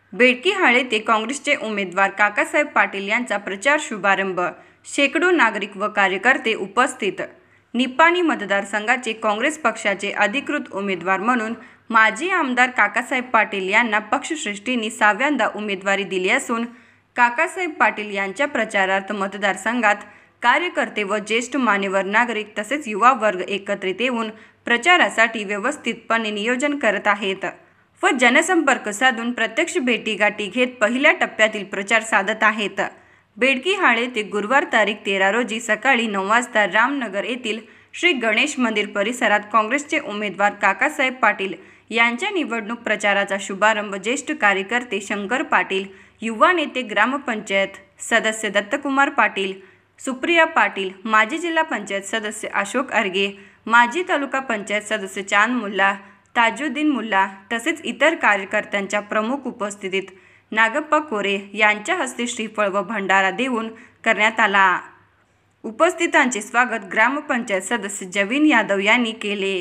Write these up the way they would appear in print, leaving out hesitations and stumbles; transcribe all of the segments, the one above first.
बेडकीहाळ येथे काँग्रेसचे उमेदवार काकासाहेब पाटील यांचा प्रचार शुभारंभ. शेकडो नागरिक व कार्यकर्ते उपस्थित. निपाणी मतदारसंघाचे काँग्रेस पक्षाचे अधिकृत उमेदवार म्हणून माजी आमदार काकासाहेब पाटील यांना पक्षश्रेष्ठींनी 6व्यांदा उमेदवारी दिली असून काकासाहेब पाटील यांच्या प्रचारार्थ मतदारसंघात कार्यकर्ते व ज्येष्ठ मान्यवर नागरिक तसेच युवा वर्ग एकत्रित येऊन प्रचारासाठी व्यवस्थितपणे नियोजन करत आहेत व जनसंपर्क साधून प्रत्यक्ष भेटीगाठी घेत पहिल्या टप्प्यातील प्रचार साधत आहेत. बेडकीहाळ येथे गुरुवार तारीख 13 रोजी सकाळी 9 वाजता रामनगर येथील श्री गणेश मंदिर परिसरात काँग्रेसचे उमेदवार काकासाहेब पाटील यांच्या निवडणूक प्रचाराचा शुभारंभ ज्येष्ठ कार्यकर्ते शंकर पाटील, युवा नेते ग्रामपंचायत सदस्य दत्तकुमार पाटील, सुप्रिया पाटील, माजी जिल्हा पंचायत सदस्य अशोक अर्गे, माजी तालुका पंचायत सदस्य चांद मुल्ला, ताजुद्दीन मुल्ला तसेच इतर कार्यकर्त्यांच्या प्रमुख उपस्थितीत नागप्पा कोरे यांच्या हस्ते श्रीफळ व भंडारा देऊन करण्यात आला. उपस्थितांचे स्वागत ग्रामपंचायत सदस्य जवीन यादव यांनी केले.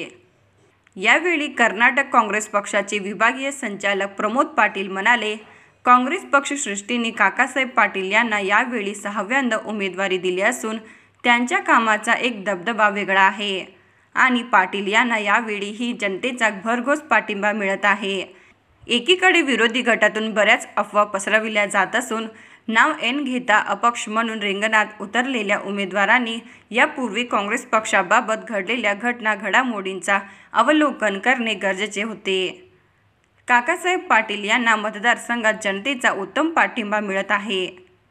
यावेळी कर्नाटक काँग्रेस पक्षाचे विभागीय संचालक प्रमोद पाटील म्हणाले, काँग्रेस पक्षश्रेष्ठींनी काकासाहेब पाटील यांना यावेळी 6व्यांदा उमेदवारी दिली असून त्यांच्या कामाचा एक दबदबा वेगळा आहे आणि पाटील यांना यावेळीही जनतेचा भरघोस पाठिंबा मिळत आहे. एकीकडे विरोधी गटातून बऱ्याच अफवा पसरविल्या जात असून नाव ऐन घेता अपक्ष म्हणून रिंगणात उतरलेल्या उमेदवारांनी यापूर्वी काँग्रेस पक्षाबाबत घडलेल्या घडामोडींचा अवलोकन करणे गरजेचे होते. काकासाहेब पाटील यांना मतदारसंघात जनतेचा उत्तम पाठिंबा मिळत आहे.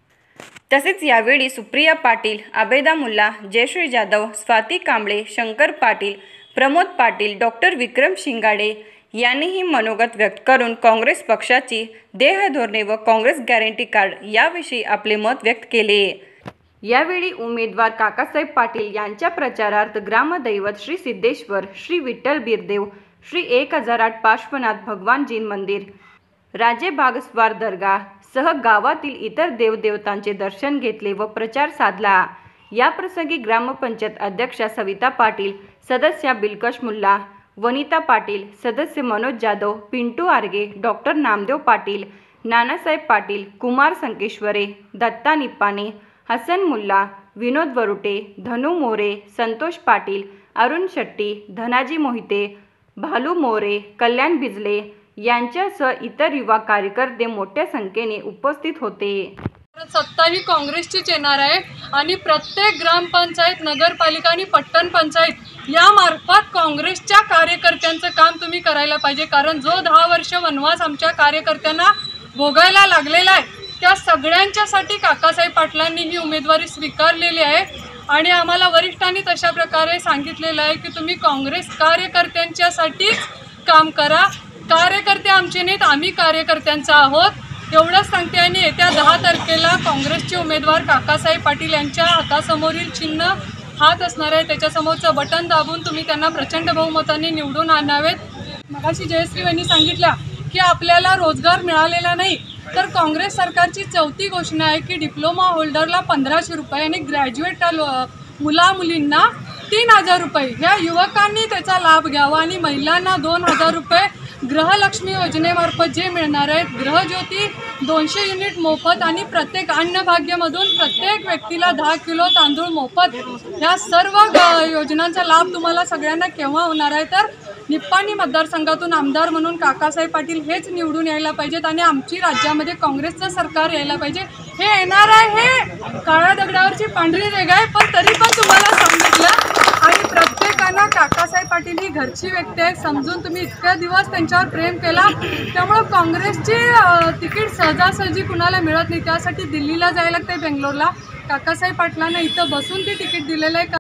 तसेच यावेळी सुप्रिया पाटील, आबेदा मुल्ला, जयश्री जाधव, स्वाती कांबळे, शंकर पाटील, प्रमोद पाटील, डॉ. विक्रम शिंगाडे यांनीही मनोगत व्यक्त करून काँग्रेस पक्षाची देहधोरणे व काँग्रेस गॅरंटी कार्ड याविषयी आपले मत व्यक्त केले. यावेळी उमेदवार काकासाहेब पाटील यांच्या प्रचारार्थ ग्रामदैवत श्री सिद्धेश्वर, श्री विठ्ठल बिरदेव, श्री 1008 पार्श्वनाथ भगवानजी मंदिर, राजे बागस्वार दर्गा सह गावातील इतर देवदेवतांचे दर्शन घेतले व प्रचार साधला. याप्रसंगी ग्रामपंचायत अध्यक्षा सविता पाटील, सदस्या बिलकश मुल्ला, वनिता पाटील, सदस्य मनोज जाधव, पिंटू आर्गे, डॉ. नामदेव पाटील, नानासाहेब पाटील, कुमार संकेश्वरे, दत्ता निपाणे, हसन मुल्ला, विनोद वरुटे, धनु मोरे, संतोष पाटील, अरुण शेट्टी, धनाजी मोहिते, भालू मोरे, कल्याण बिजले यांच्यासह इतर युवा कार्यकर्ते मोठ्या संख्येने उपस्थित होते. सत्ता ही काँग्रेसचीच येणार आहे आणि प्रत्येक ग्रामपंचायत, नगरपालिका आणि पट्टण पंचायत यामार्फत काँग्रेसच्या कार्यकर्त्यांचं काम तुम्ही करायला पाहिजे. कारण जो 10 वर्ष वनवास आमच्या कार्यकर्त्यांना भोगायला लागलेला आहे त्या सगळ्यांच्यासाठी काकासाहेब पाटलांनी ही उमेदवारी स्वीकारलेली आहे आणि आम्हाला वरिष्ठांनी तशा प्रकारे सांगितलेलं आहे की तुम्ही काँग्रेस कार्यकर्त्यांच्यासाठीच काम करा. कार्यकर्ते आमचे नाहीत, आम्ही कार्यकर्त्यांचा आहोत एवढंच सांगते. आणि येत्या 10 तारखेला काँग्रेसचे उमेदवार काकासाहेब पाटील यांच्या हातासमोरील चिन्ह हात असणार आहे, त्याच्यासमोरचं बटन दाबून तुम्ही त्यांना प्रचंड बहुमताने निवडून आणावेत. मगाशी जयश्री यांनी सांगितलं की आपल्याला रोजगार मिळालेला नाही, तर काँग्रेस सरकारची 4थी घोषणा आहे की डिप्लोमा होल्डरला 1500 रुपये आणि ग्रॅज्युएट मुलामुलींना 3000 रुपये ह्या युवकांनी त्याचा लाभ घ्यावा आणि महिलांना 2000 रुपये गृहलक्ष्मी योजनेमार्फत जे मिळणार आहेत. गृहज्योती 200 युनिट मोफत आणि प्रत्येक अन्नभाग्यमधून प्रत्येक व्यक्तीला 10 किलो तांदूळ मोफत ह्या सर्व योजनांचा लाभ तुम्हाला सगळ्यांना केव्हा होणार आहे. तर निप्पाणी मतदारसंघातून आमदार म्हणून काकासाहेब पाटील हेच निवडून यायला पाहिजेत आणि आमची राज्यामध्ये काँग्रेसचं सरकार यायला पाहिजे. हे येणार आहे हे काळ्या दगडावरची पांढरी रेघ आहे, पण तरी पण तुम्हाला सांगितलं आणि प्रत्येकानं काकासाहेब पाटील ही घरची व्यक्ती आहे समजून तुम्ही इतक्या दिवस त्यांच्यावर प्रेम केला. त्यामुळं काँग्रेसची तिकीट सहजासहजी कुणाला मिळत नाही, त्यासाठी दिल्लीला जायला लागते, बेंगलोरला. काकासाहेब पाटलांना इथं बसून ती तिकीट दिलेलं आहे.